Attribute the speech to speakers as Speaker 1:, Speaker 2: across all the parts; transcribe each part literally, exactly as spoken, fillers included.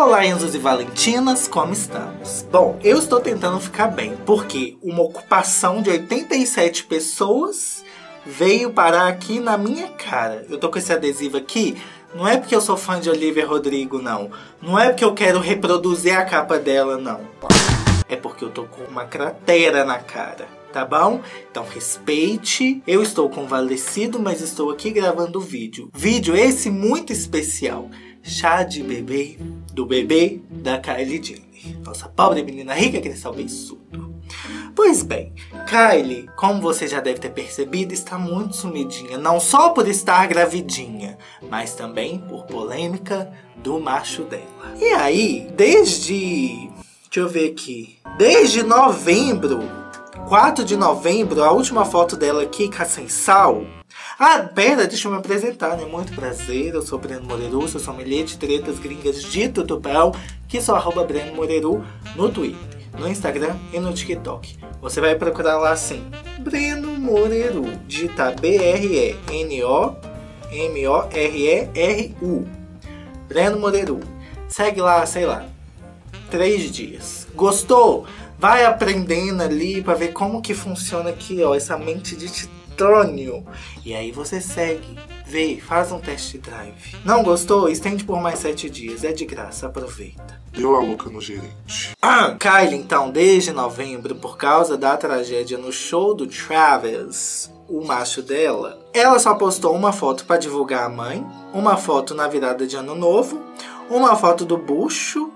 Speaker 1: Olá, Enzos e Valentinas, como estamos? Bom, eu estou tentando ficar bem, porque uma ocupação de oitenta e sete pessoas veio parar aqui na minha cara. Eu tô com esse adesivo aqui, não é porque eu sou fã de Olivia Rodrigo, não. Não é porque eu quero reproduzir a capa dela, não. É porque eu tô com uma cratera na cara, tá bom? Então respeite. Eu estou convalescido, mas estou aqui gravando vídeo. Vídeo esse muito especial. Chá de bebê, do bebê da Kylie Jenner. Nossa pobre menina rica que está beiçudo. Pois bem, Kylie, como você já deve ter percebido, está muito sumidinha. Não só por estar gravidinha, mas também por polêmica do macho dela. E aí, desde... deixa eu ver aqui. Desde novembro, quatro de novembro, a última foto dela aqui, com a Sem Sal. Ah, pera, deixa eu me apresentar, né? Muito prazer, eu sou Breno Moreru, sou sommelier de tretas gringas de tutupão, que sou arroba Breno Moreru no Twitter, no Instagram e no TikTok. Você vai procurar lá assim, Breno Moreru, digitar B R E N O M O R E R U. Breno Moreru. Segue lá, sei lá, três dias. Gostou? Vai aprendendo ali pra ver como que funciona aqui, ó, essa mente de titânio. E aí você segue, vê, faz um test drive. Não gostou? Estende por mais sete dias. É de graça, aproveita.
Speaker 2: Deu a louca no gerente.
Speaker 1: Ah, Kylie, então, desde novembro, por causa da tragédia no show do Travis, o macho dela, ela só postou uma foto pra divulgar a mãe, uma foto na virada de ano novo, uma foto do bucho,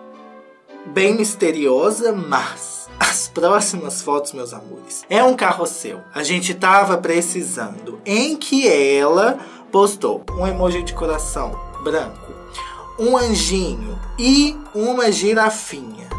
Speaker 1: bem misteriosa, mas as próximas fotos, meus amores, é um carrossel. A gente tava precisando, em que ela postou um emoji de coração branco, um anjinho e uma girafinha.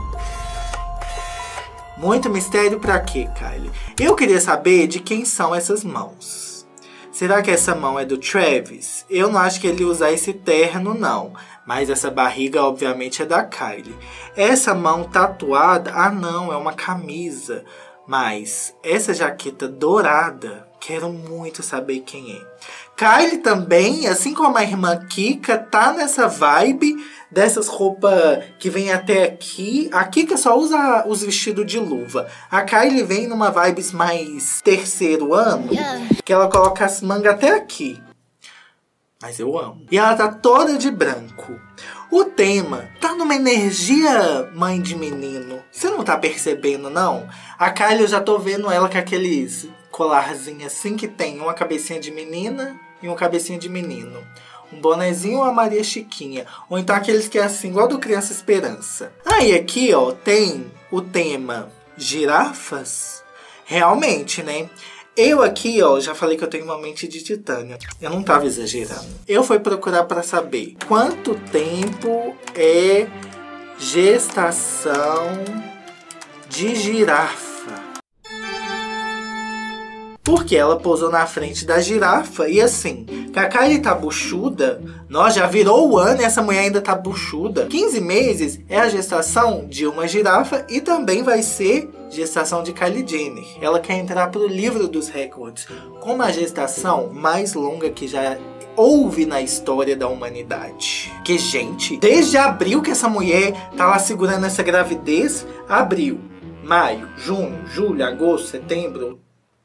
Speaker 1: Muito mistério pra quê, Kylie? Eu queria saber de quem são essas mãos. Será que essa mão é do Travis? Eu não acho que ele usa esse terno, não. Mas essa barriga, obviamente, é da Kylie. Essa mão tatuada, ah não, é uma camisa. Mas essa jaqueta dourada, quero muito saber quem é. Kylie também, assim como a irmã Kika, tá nessa vibe dessas roupas que vem até aqui. A Kika só usa os vestidos de luva. A Kylie vem numa vibe mais terceiro ano, que ela coloca as mangas até aqui. Mas eu amo. E ela tá toda de branco. O tema tá numa energia mãe de menino. Você não tá percebendo, não? A Kylie, eu já tô vendo ela com aqueles colarzinhos assim, que tem uma cabecinha de menina e uma cabecinha de menino. Um bonezinho ou a Maria Chiquinha. Ou então aqueles que é assim, igual do Criança Esperança. Aí aqui, ó, tem o tema girafas. Realmente, né? Eu aqui, ó, já falei que eu tenho uma mente de titânio. Eu não tava exagerando. Eu fui procurar pra saber quanto tempo é gestação de girafa. Porque ela pousou na frente da girafa. E assim, que a Kylie tá buchuda. Nós já virou o ano e essa mulher ainda tá buchuda. quinze meses é a gestação de uma girafa. E também vai ser gestação de Kylie Jenner. Ela quer entrar pro livro dos recordes como a gestação mais longa que já houve na história da humanidade. Que, gente, desde abril que essa mulher tá lá segurando essa gravidez. Abril, maio, junho, julho, agosto, setembro...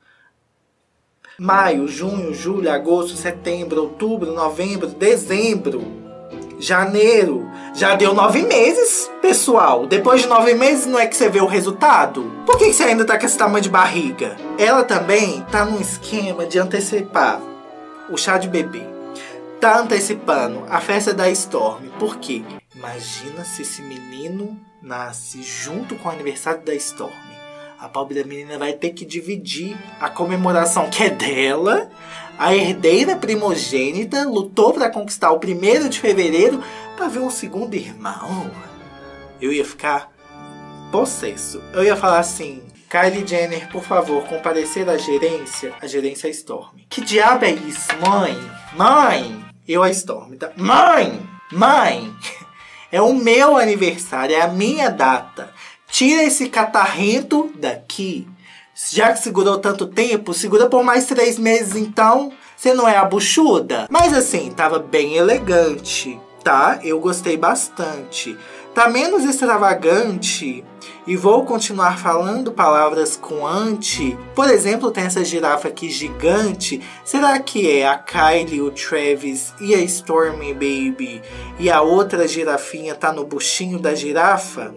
Speaker 1: Maio, junho, julho, agosto, setembro, outubro, novembro, dezembro, janeiro. Já deu nove meses, pessoal. Depois de nove meses não é que você vê o resultado? Por que você ainda tá com esse tamanho de barriga? Ela também tá num esquema de antecipar o chá de bebê. Tá antecipando a festa da Stormi. Por quê? Imagina se esse menino nasce junto com o aniversário da Stormi. A pobre da menina vai ter que dividir a comemoração que é dela. A herdeira primogênita lutou para conquistar o primeiro de fevereiro para ver um segundo irmão. Eu ia ficar possesso. Eu ia falar assim: Kylie Jenner, por favor, comparecer à gerência. A gerência é a Stormi. Que diabo é isso, mãe? Mãe! Eu a Stormi, tá? Mãe! Mãe! É o meu aniversário, é a minha data. Tira esse catarrento daqui. Já que segurou tanto tempo, segura por mais três meses então. Você não é a buchuda? Mas assim, tava bem elegante. tá? Eu gostei bastante. Tá menos extravagante e vou continuar falando palavras com ante. Por exemplo, tem essa girafa aqui gigante. Será que é a Kylie, o Travis e a Stormy Baby e a outra girafinha tá no buchinho da girafa?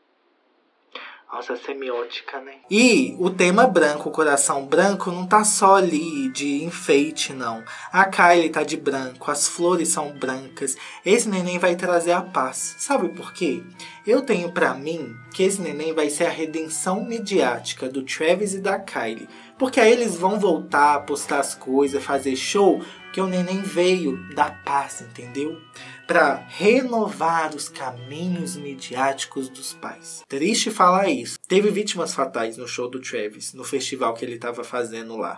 Speaker 1: Nossa, semiótica, né? E o tema branco, o coração branco, não tá só ali de enfeite, não. A Kylie tá de branco, as flores são brancas. Esse neném vai trazer a paz. Sabe por quê? Eu tenho pra mim que esse neném vai ser a redenção midiática do Travis e da Kylie. Porque aí eles vão voltar a postar as coisas, fazer show, que o neném veio da paz, entendeu? Para renovar os caminhos midiáticos dos pais. Triste falar isso. Teve vítimas fatais no show do Travis, no festival que ele estava fazendo lá.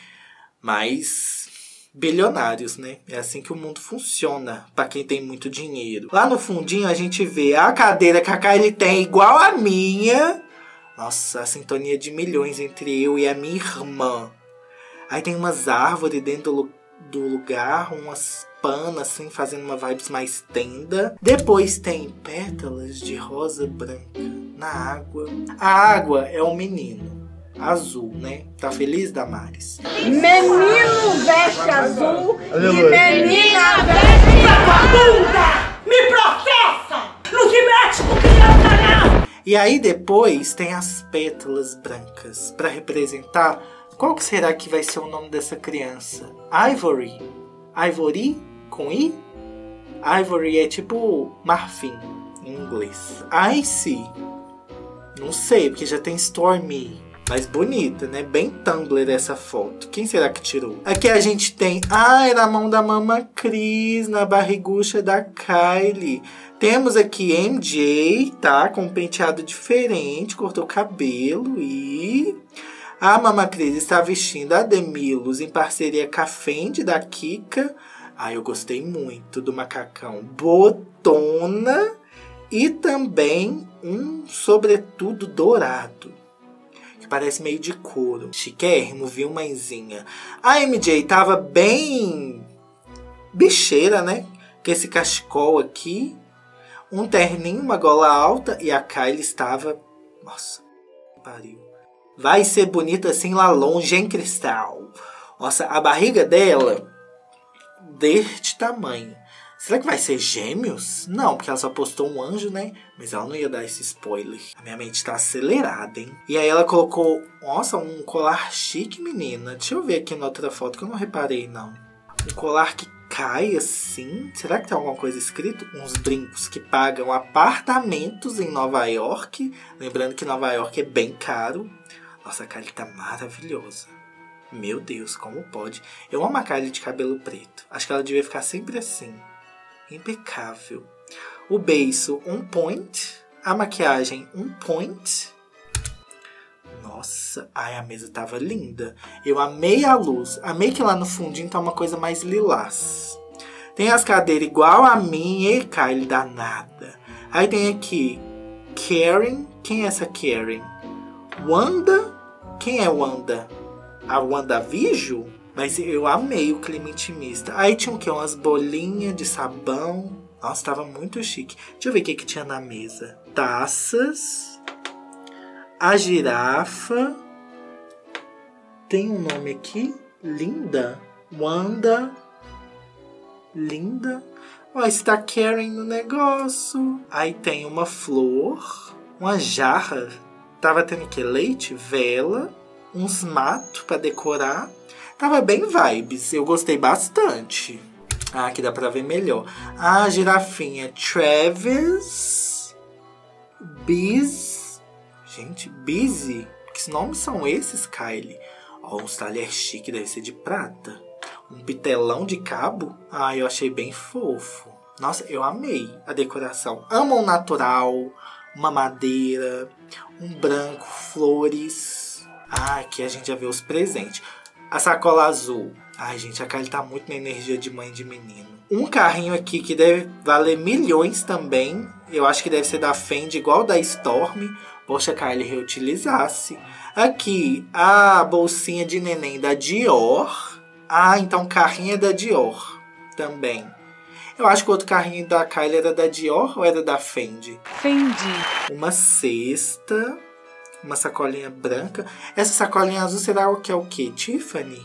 Speaker 1: Mas bilionários, né? É assim que o mundo funciona para quem tem muito dinheiro. Lá no fundinho a gente vê a cadeira que a Kylie tem igual a minha. Nossa, a sintonia de milhões entre eu e a minha irmã. Aí tem umas árvores dentro do, do lugar, umas panas assim, fazendo uma vibes mais tenda. Depois tem pétalas de rosa branca na água. A água é um menino azul, né? Tá feliz, Damares?
Speaker 3: Menino veste azul e menina veste vagabunda! Me processa! Não se mete com criança, não!
Speaker 1: E aí depois tem as pétalas brancas para representar qual que será que vai ser o nome dessa criança? Ivory? Ivory? Com I? Ivory é tipo marfim em inglês. Icy? Não sei, porque já tem Stormy. Mas bonita, né? Bem Tumblr essa foto. Quem será que tirou? Aqui a gente tem... Ai, na mão da Mama Cris, na barrigucha da Kylie. Temos aqui M J, tá? Com um penteado diferente, cortou o cabelo e... A Mama Cris está vestindo a Demilos em parceria com a Fendi da Kika. Ai, eu gostei muito do macacão botona e também um sobretudo dourado, que parece meio de couro. Chiquérrimo, viu, mãezinha? A M J tava bem bicheira, né? Com esse cachecol aqui, um terninho, uma gola alta, e a Kylie estava... Nossa, que pariu. Vai ser bonita assim lá longe, hein, Cristal? Nossa, a barriga dela... deste tamanho. Será que vai ser gêmeos? Não, porque ela só postou um anjo, né? Mas ela não ia dar esse spoiler. A minha mente tá acelerada, hein? E aí ela colocou... Nossa, um colar chique, menina. Deixa eu ver aqui na outra foto que eu não reparei, não. Um colar que cai assim. Será que tem alguma coisa escrito? Uns brincos que pagam apartamentos em Nova York. Lembrando que Nova York é bem caro. Nossa, a Kylie tá maravilhosa. Meu Deus, como pode? Eu amo a Kylie de cabelo preto. Acho que ela devia ficar sempre assim. Impecável. O beiço, um point. A maquiagem, um point. Nossa, ai, a mesa tava linda. Eu amei a luz. Amei que lá no fundinho tá uma coisa mais lilás. Tem as cadeiras igual a minha. E Kylie, danada. Aí tem aqui Karen. Quem é essa Karen? Wanda. Quem é Wanda? A WandaVision? Mas eu amei o clima intimista. Aí tinha o quê? Umas bolinhas de sabão. Nossa, tava muito chique. Deixa eu ver o que, que tinha na mesa. Taças. A girafa. Tem um nome aqui. Linda. Wanda. Linda. Ó, está Karen no negócio. Aí tem uma flor. Uma jarra. Tava tendo o quê? Leite? Vela. Uns matos pra decorar. Tava bem vibes. Eu gostei bastante. Ah, aqui dá pra ver melhor. A girafinha Travis. Biz. Gente, Busy. Que nomes são esses, Kylie? Ó, uns talheres chique, deve ser de prata. Um pitelão de cabo. Ah, eu achei bem fofo. Nossa, eu amei a decoração. Amo o natural. Uma madeira. Um branco, flores. Ah, aqui a gente já vê os presentes. A sacola azul. Ai, gente, a Kylie tá muito na energia de mãe de menino. Um carrinho aqui que deve valer milhões também. Eu acho que deve ser da Fendi, igual da Stormy. Poxa, a Kylie reutilizasse. Aqui, a bolsinha de neném da Dior. Ah, então o carrinho é da Dior também. Eu acho que o outro carrinho da Kylie era da Dior ou era da Fendi?
Speaker 3: Fendi.
Speaker 1: Uma cesta, uma sacolinha branca. Essa sacolinha azul será o que é o quê? Tiffany?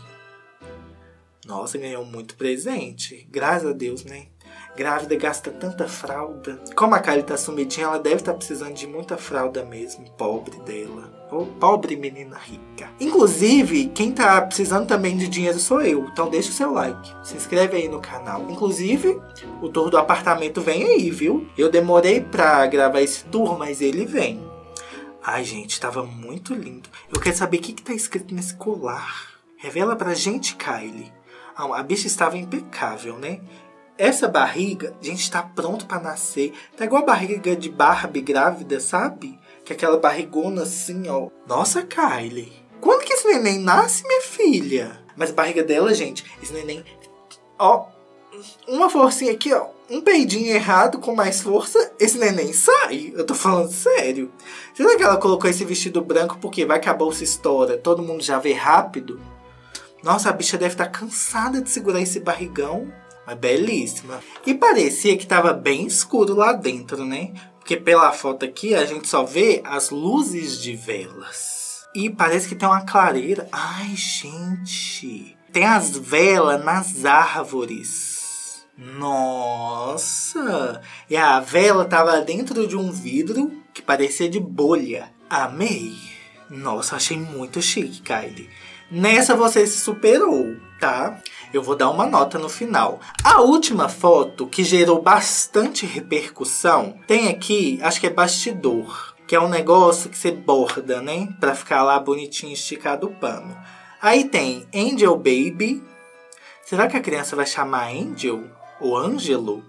Speaker 1: Nossa, ganhou muito presente. Graças a Deus, né? Grávida gasta tanta fralda. Como a Kylie tá sumidinha, ela deve estar tá precisando de muita fralda mesmo. Pobre dela. Oh, pobre menina rica. Inclusive, quem tá precisando também de dinheiro sou eu. Então deixa o seu like. Se inscreve aí no canal. Inclusive, o tour do apartamento vem aí, viu? Eu demorei pra gravar esse tour, mas ele vem. Ai, gente, tava muito lindo. Eu quero saber o que, que tá escrito nesse colar. Revela pra gente, Kylie. Ah, a bicha estava impecável, né? Essa barriga, gente, tá pronto pra nascer. Tá igual a barriga de Barbie grávida, sabe? Que é aquela barrigona assim, ó. Nossa, Kylie. Quando que esse neném nasce, minha filha? Mas a barriga dela, gente, esse neném... Ó, uma forcinha aqui, ó. Um peidinho errado com mais força, esse neném sai. Eu tô falando sério. Será que ela colocou esse vestido branco porque vai que a bolsa estoura? Todo mundo já vê rápido? Nossa, a bicha deve estar cansada de segurar esse barrigão. Mas belíssima. E parecia que tava bem escuro lá dentro, né? Porque pela foto aqui a gente só vê as luzes de velas. E parece que tem uma clareira. Ai, gente. Tem as velas nas árvores. Nossa. E a vela tava dentro de um vidro que parecia de bolha. Amei. Nossa, achei muito chique, Kylie. Nessa você se superou, tá? Eu vou dar uma nota no final. A última foto, que gerou bastante repercussão, tem aqui, acho que é bastidor. Que é um negócio que você borda, né? Pra ficar lá bonitinho, esticado o pano. Aí tem Angel Baby. Será que a criança vai chamar Angel? Ou Ângelo?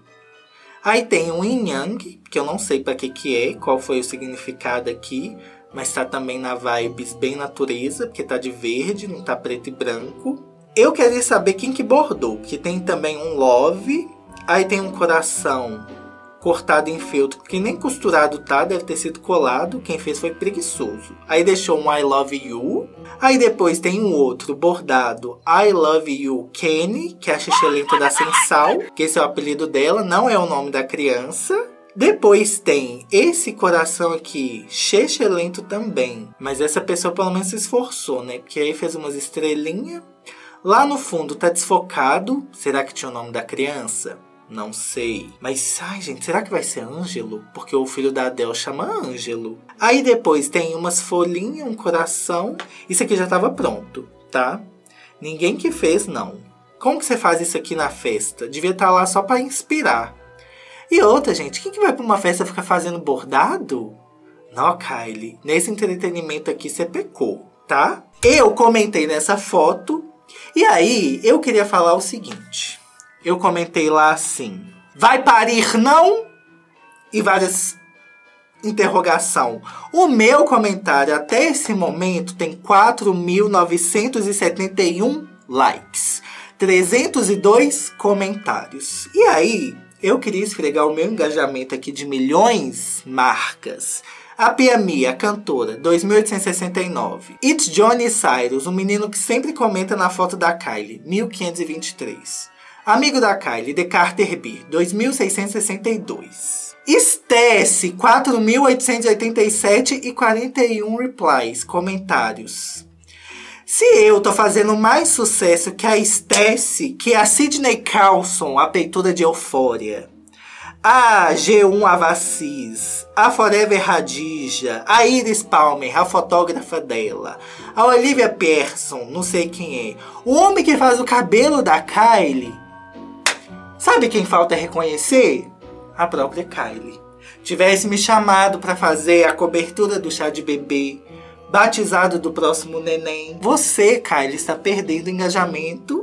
Speaker 1: Aí tem um Yin Yang, que eu não sei pra que que é, qual foi o significado aqui. Mas tá também na vibes bem natureza, porque tá de verde, não tá preto e branco. Eu queria saber quem que bordou, porque tem também um love. Aí tem um coração cortado em feltro, que nem costurado tá, deve ter sido colado. Quem fez foi preguiçoso. Aí deixou um I Love You. Aí depois tem um outro bordado, I Love You Kenny, que é a xixelenta da Sensal, que esse é o apelido dela, não é o nome da criança. Depois tem esse coração aqui, xixelento também. Mas essa pessoa pelo menos se esforçou, né? Porque aí fez umas estrelinhas. Lá no fundo tá desfocado. Será que tinha o nome da criança? Não sei. Mas, ai gente, será que vai ser Ângelo? Porque o filho da Adele chama Ângelo. Aí depois tem umas folhinhas, um coração. Isso aqui já tava pronto, tá? Ninguém que fez, não. Como que você faz isso aqui na festa? Devia estar lá só pra inspirar. E outra, gente, quem que vai pra uma festa ficar fazendo bordado? Não, Kylie, nesse entretenimento aqui você pecou, tá? Eu comentei nessa foto, e aí eu queria falar o seguinte. Eu comentei lá assim, vai parir não? E várias interrogação. O meu comentário até esse momento tem quatro mil novecentos e setenta e um likes, trezentos e dois comentários. E aí... eu queria esfregar o meu engajamento aqui de milhões marcas. A Pia Mia, cantora, dois mil oitocentos e sessenta e nove. It's Johnny Cyrus, um menino que sempre comenta na foto da Kylie, mil quinhentos e vinte e três. Amigo da Kylie, The Carter B, dois mil seiscentos e sessenta e dois. Stesse, quatro mil oitocentos e oitenta e sete e quarenta e um replies, comentários. Se eu tô fazendo mais sucesso que a Stesse, que a Sidney Carlson, a peitura de Euphoria, a G um Avassis, a Forever Radija, a Iris Palmer, a fotógrafa dela, a Olivia Pearson, não sei quem é, o homem que faz o cabelo da Kylie, sabe quem falta reconhecer? A própria Kylie. Tivesse me chamado pra fazer a cobertura do chá de bebê, batizado do próximo neném. Você, Kylie, está perdendo engajamento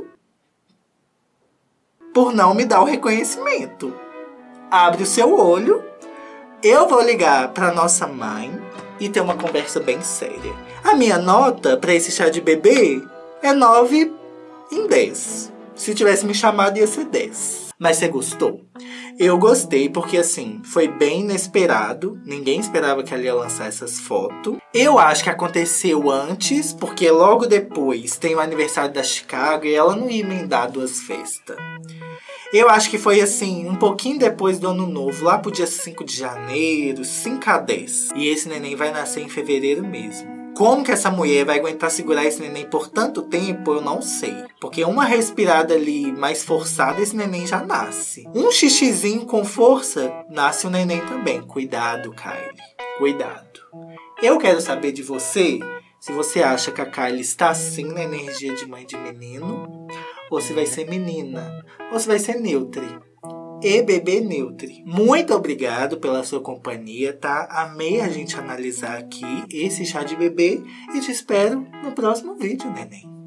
Speaker 1: por não me dar o reconhecimento. Abre o seu olho. Eu vou ligar para nossa mãe e ter uma conversa bem séria. A minha nota para esse chá de bebê é nove em dez. Se tivesse me chamado, ia ser dez. Mas você gostou? Eu gostei porque, assim, foi bem inesperado. Ninguém esperava que ela ia lançar essas fotos. Eu acho que aconteceu antes, porque logo depois tem o aniversário da Chicago e ela não ia emendar duas festas. Eu acho que foi assim, um pouquinho depois do ano novo, lá pro dia cinco de janeiro, cinco a dez. E esse neném vai nascer em fevereiro mesmo. Como que essa mulher vai aguentar segurar esse neném por tanto tempo, eu não sei. Porque uma respirada ali mais forçada, esse neném já nasce. Um xixizinho com força, nasce o neném também. Cuidado, Kylie. Cuidado. Eu quero saber de você, se você acha que a Kylie está assim na energia de mãe de menino, ou se vai ser menina, ou se vai ser neutri. E bebê neutri. Muito obrigado pela sua companhia, tá? Amei a gente analisar aqui esse chá de bebê e te espero no próximo vídeo, neném.